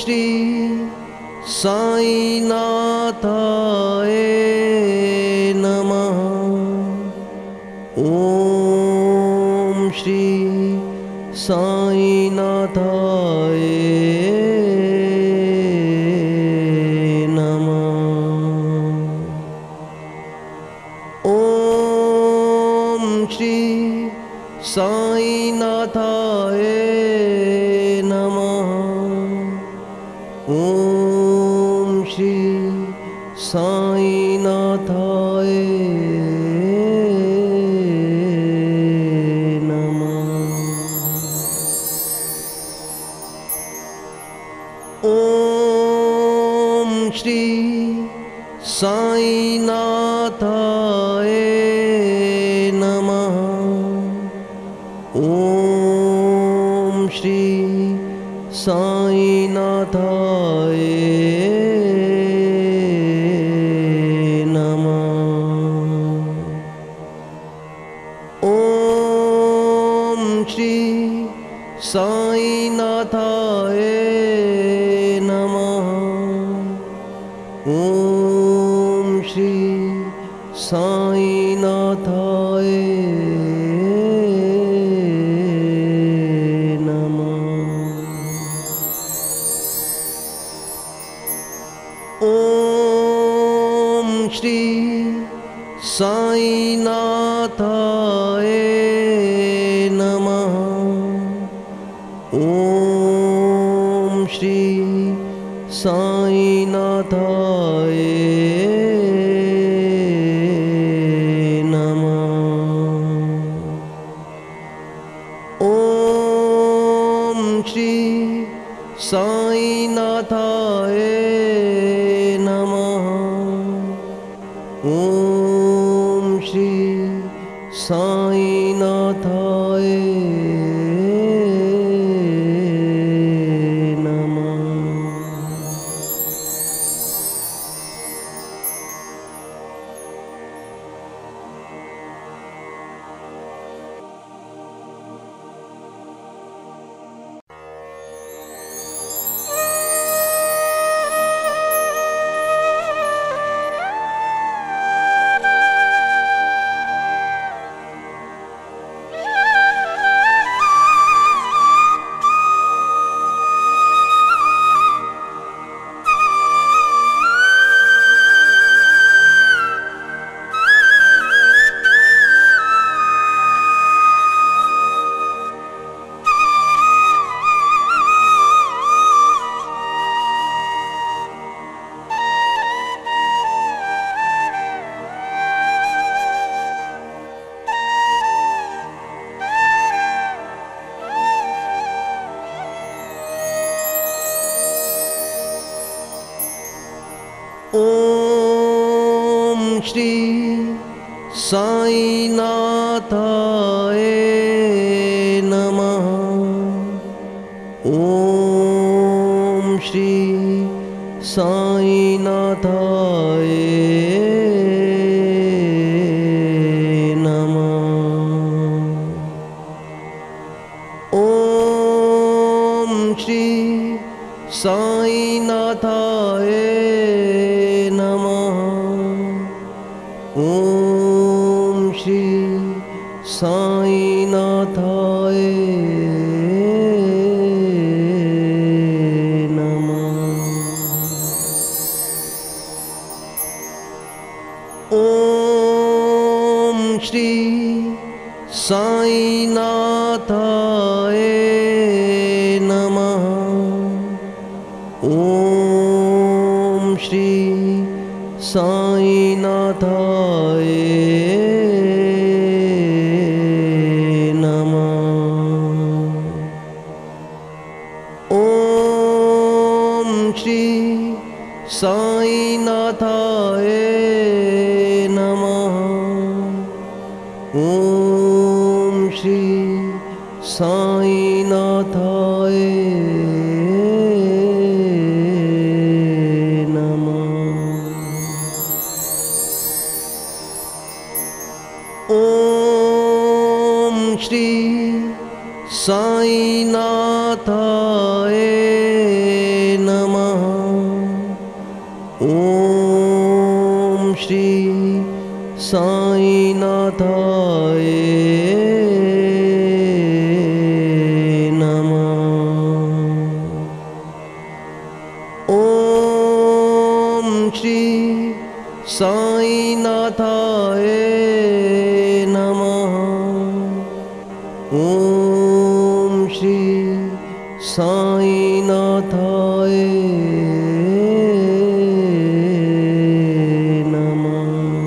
श्री साईनाथाय नमः। ॐ श्री साईनाथाय नमः। ॐ श्री साईनाथाय नमः। ॐ श्री साईनाथाय ॐ श्री साईनाथाय नमः। ॐ श्री साईनाथाय नमः। ॐ श्री साईनाथाय नमः। ॐ श्री साईनाथाय नमः। ॐ श्री साईनाथाय नमः। ॐ श्री साईनाथाय नमः। ॐ श्री साईनाथाय नमः। ॐ श्री साईनाथाय ॐ श्री साईनाथाय नमः। ॐ श्री साईनाथाय नमः। ॐ श्री साईनाथाय नमः। ॐ श्री साईनाथाय नमः। ॐ श्री साईनाथाय नमः। ॐ श्री साईनाथाय नमः। ॐ श्री साईनाथाय नमः। ॐ श्री साईनाथाय ॐ श्री साईनाथाय नमः। ॐ श्री साईनाथाय नमः। ॐ श्री साईनाथाय नमः। ॐ श्री साईनाथाय नमः।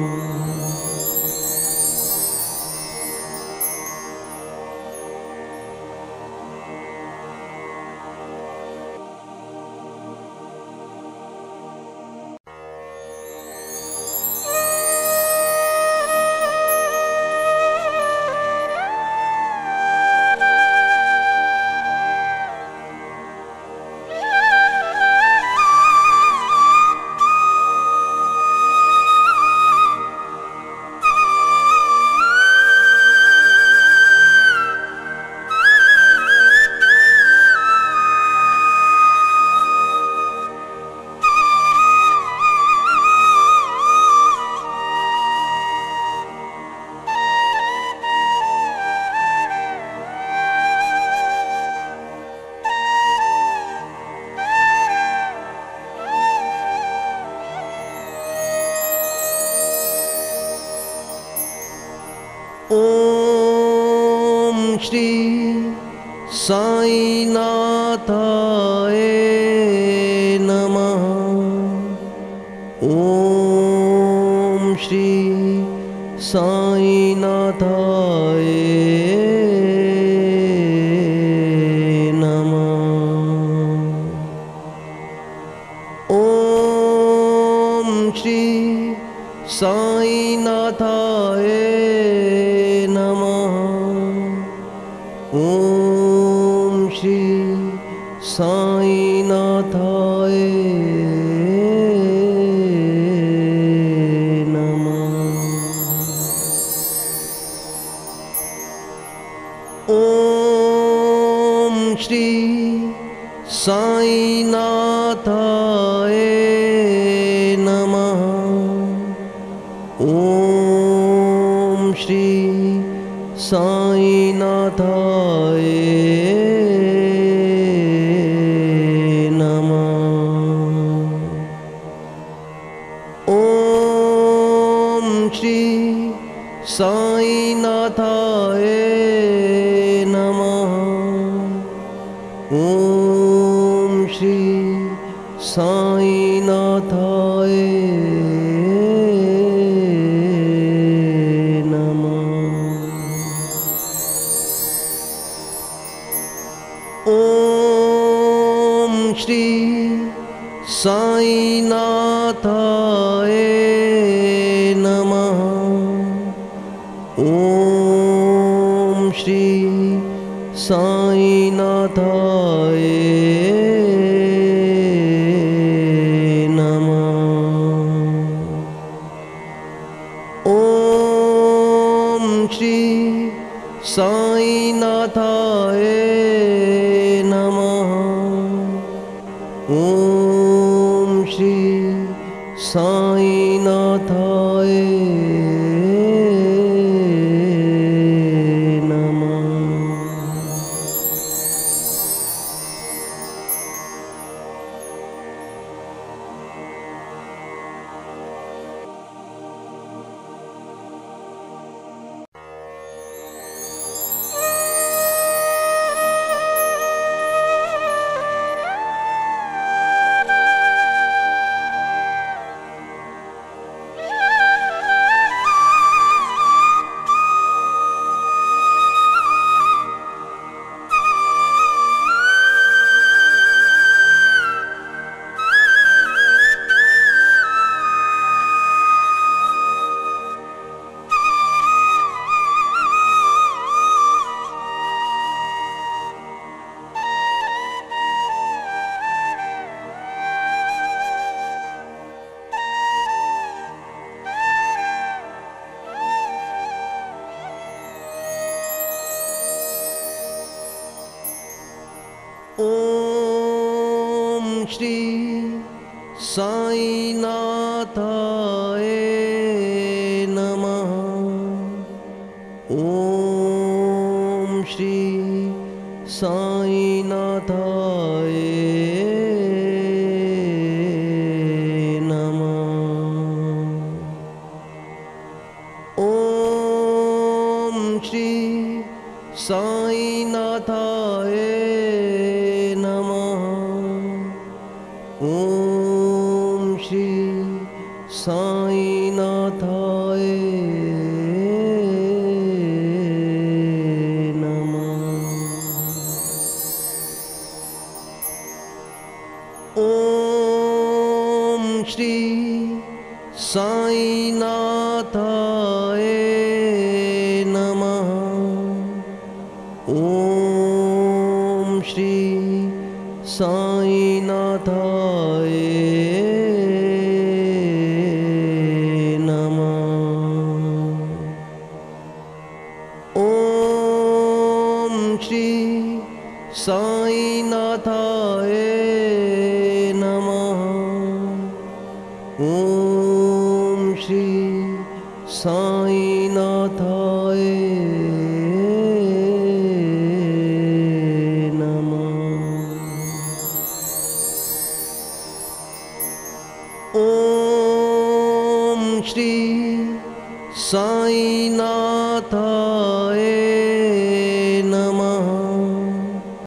ॐ श्री साईनाथाय नमः। ॐ श्री साईनाथाय नमः। ॐ श्री साईनाथाय नमः। ॐ श्री साईनाथाय नमः। ॐ श्री साईनाथाय नमः। ॐ श्री साईनाथाय नमः। ॐ श्री साईनाथाय नमः। ॐ श्री साईनाथाय ॐ श्री साईनाथाय नमः। ॐ श्री साईनाथाय नमः। ॐ श्री साईनाथाय नमः। ॐ श्री साईनाथाय श्री साईनाथाय नमः। ॐ श्री साईनाथाय नमः। ॐ श्री साईनाथाय नमः। ॐ श्री साईनाथाय नमः। ॐ श्री साईनाथाय नमः। ॐ श्री साईनाथाय नमः। ॐ श्री साईनाथाय नमः। ॐ श्री साईनाथाय ॐ श्री साईनाथाय